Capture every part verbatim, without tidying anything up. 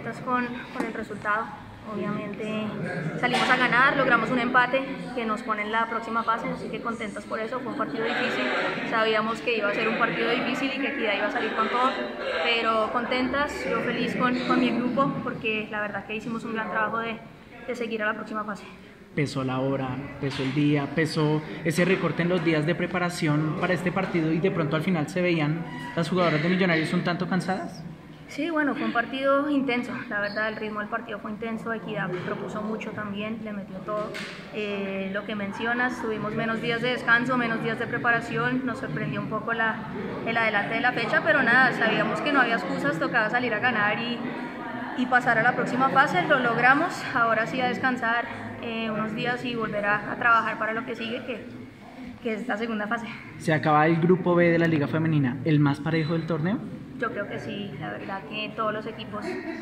contentas con, con el resultado. Obviamente salimos a ganar, logramos un empate que nos pone en la próxima fase, así que contentas por eso. Fue un partido difícil, sabíamos que iba a ser un partido difícil y que Equidad iba a salir con todo, pero contentas, yo feliz con, con mi grupo porque la verdad que hicimos un gran trabajo de, de seguir a la próxima fase. Pesó la hora, pesó el día, pesó ese recorte en los días de preparación para este partido y de pronto al final se veían las jugadoras de Millonarios un tanto cansadas. Sí, bueno, fue un partido intenso, la verdad el ritmo del partido fue intenso, Equidad propuso mucho también, le metió todo. Eh, lo que mencionas, tuvimos menos días de descanso, menos días de preparación, nos sorprendió un poco la, el adelante de la fecha, pero nada, sabíamos que no había excusas, tocaba salir a ganar y, y pasar a la próxima fase, lo logramos, ahora sí a descansar eh, unos días y volver a, a trabajar para lo que sigue, que, que es la segunda fase. Se acaba el grupo B de la Liga Femenina, ¿el más parejo del torneo? Yo creo que sí, la verdad que todos los equipos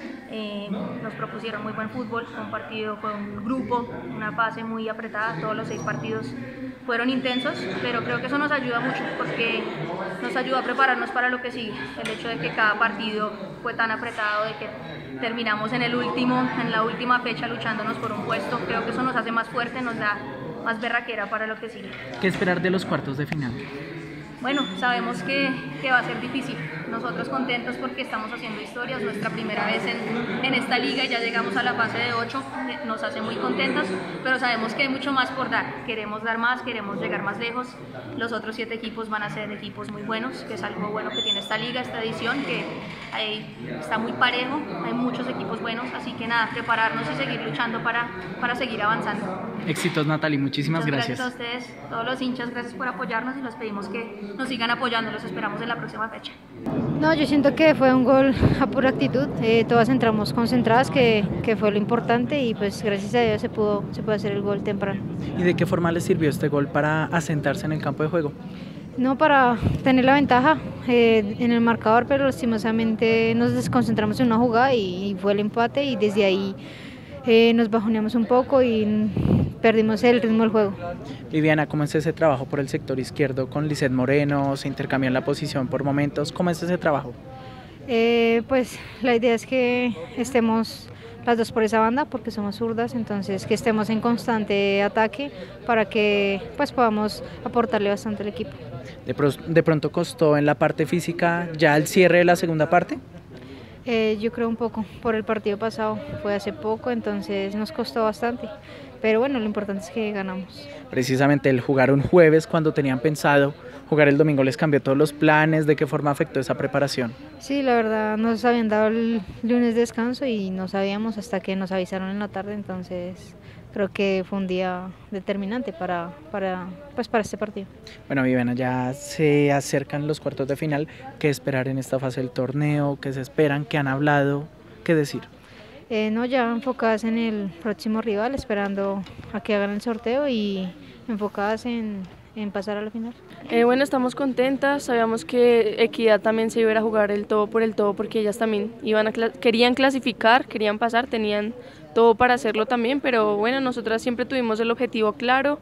eh, nos propusieron muy buen fútbol, fue un partido, fue un grupo, una fase muy apretada, todos los seis partidos fueron intensos, pero creo que eso nos ayuda mucho porque nos ayuda a prepararnos para lo que sigue, el hecho de que cada partido fue tan apretado, de que terminamos en el último, en la última fecha luchándonos por un puesto, creo que eso nos hace más fuerte, nos da más berraquera para lo que sigue. ¿Qué esperar de los cuartos de final? Bueno, sabemos que, que va a ser difícil, nosotros contentos porque estamos haciendo historias, nuestra primera vez en, en esta liga y ya llegamos a la fase de ocho, nos hace muy contentos, pero sabemos que hay mucho más por dar, queremos dar más, queremos llegar más lejos, los otros siete equipos van a ser equipos muy buenos, que es algo bueno que tiene esta liga, esta edición, que hay, está muy parejo, hay muchos equipos buenos, así que nada, prepararnos y seguir luchando para, para seguir avanzando. Éxitos, Natalie, muchísimas Muchas gracias. Gracias a ustedes, todos los hinchas, gracias por apoyarnos y los pedimos que nos sigan apoyando, los esperamos en la próxima fecha. No, yo siento que fue un gol a pura actitud, eh, todas entramos concentradas, que, que fue lo importante y pues gracias a Dios se pudo, se pudo hacer el gol temprano. ¿Y de qué forma les sirvió este gol para asentarse en el campo de juego? No, para tener la ventaja eh, en el marcador, pero lastimosamente nos desconcentramos en una jugada y, y fue el empate y desde ahí eh, nos bajoneamos un poco y perdimos el ritmo del juego. Viviana, ¿cómo es ese trabajo por el sector izquierdo con Lizeth Moreno? ¿Se intercambian la posición por momentos? ¿Cómo es ese trabajo? Eh, pues la idea es que estemos las dos por esa banda porque somos zurdas, entonces que estemos en constante ataque para que pues podamos aportarle bastante al equipo. ¿De, pro de pronto costó en la parte física ya el cierre de la segunda parte? Eh, yo creo un poco, por el partido pasado, fue hace poco, entonces nos costó bastante, pero bueno, lo importante es que ganamos. Precisamente el jugar un jueves cuando tenían pensado jugar el domingo, ¿les cambió todos los planes? ¿De qué forma afectó esa preparación? Sí, la verdad nos habían dado el lunes de descanso y no sabíamos hasta que nos avisaron en la tarde, entonces creo que fue un día determinante para, para, pues para este partido. Bueno, Viviana, ya se acercan los cuartos de final. ¿Qué esperar en esta fase del torneo? ¿Qué se esperan? ¿Qué han hablado? ¿Qué decir? Eh, no, ya enfocadas en el próximo rival, esperando a que hagan el sorteo y enfocadas en, en pasar a la final. Eh, bueno, estamos contentas, sabíamos que Equidad también se iba a jugar el todo por el todo porque ellas también iban a cl- querían clasificar, querían pasar, tenían todo para hacerlo también, pero bueno, nosotras siempre tuvimos el objetivo claro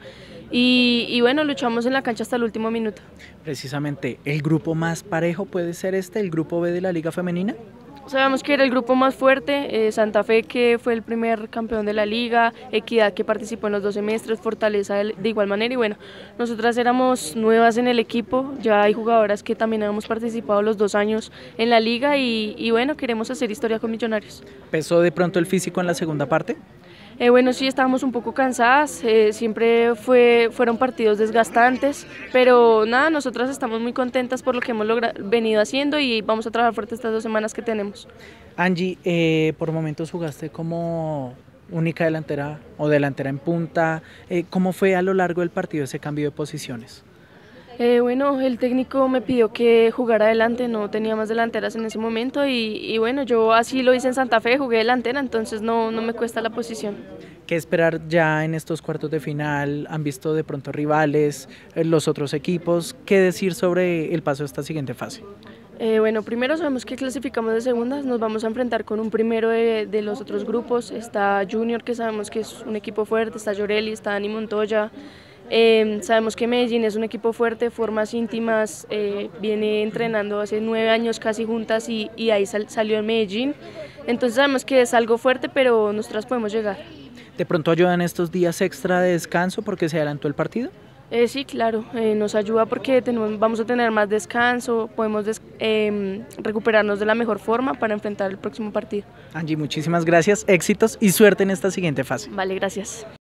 y, y bueno, luchamos en la cancha hasta el último minuto. Precisamente, ¿el grupo más parejo puede ser este, el grupo B de la Liga Femenina? Sabemos que era el grupo más fuerte, eh, Santa Fe que fue el primer campeón de la liga, Equidad que participó en los dos semestres, Fortaleza de, de igual manera y bueno, nosotras éramos nuevas en el equipo, ya hay jugadoras que también hemos participado los dos años en la liga y, y bueno, queremos hacer historia con Millonarios. ¿Pesó de pronto el físico en la segunda parte? Eh, bueno, sí, estábamos un poco cansadas, eh, siempre fue, fueron partidos desgastantes, pero nada, nosotras estamos muy contentas por lo que hemos venido haciendo y vamos a trabajar fuerte estas dos semanas que tenemos. Angie, eh, por momentos jugaste como única delantera o delantera en punta, eh, ¿cómo fue a lo largo del partido ese cambio de posiciones? Eh, bueno, el técnico me pidió que jugara adelante, no tenía más delanteras en ese momento y, y bueno, yo así lo hice en Santa Fe, jugué delantera, entonces no, no me cuesta la posición. ¿Qué esperar ya en estos cuartos de final? ¿Han visto de pronto rivales, eh, los otros equipos? ¿Qué decir sobre el paso a esta siguiente fase? Eh, bueno, primero sabemos que clasificamos de segundas, nos vamos a enfrentar con un primero de, de los otros grupos, está Junior que sabemos que es un equipo fuerte, está Llorelli, está Dani Montoya. Eh, sabemos que Medellín es un equipo fuerte, formas íntimas, eh, viene entrenando hace nueve años casi juntas y, y ahí sal, salió en Medellín. Entonces sabemos que es algo fuerte, pero nosotras podemos llegar. ¿De pronto ayudan estos días extra de descanso porque se adelantó el partido? Eh, sí, claro, eh, nos ayuda porque tenemos, vamos a tener más descanso, podemos des, eh, recuperarnos de la mejor forma para enfrentar el próximo partido. Angie, muchísimas gracias, éxitos y suerte en esta siguiente fase. Vale, gracias.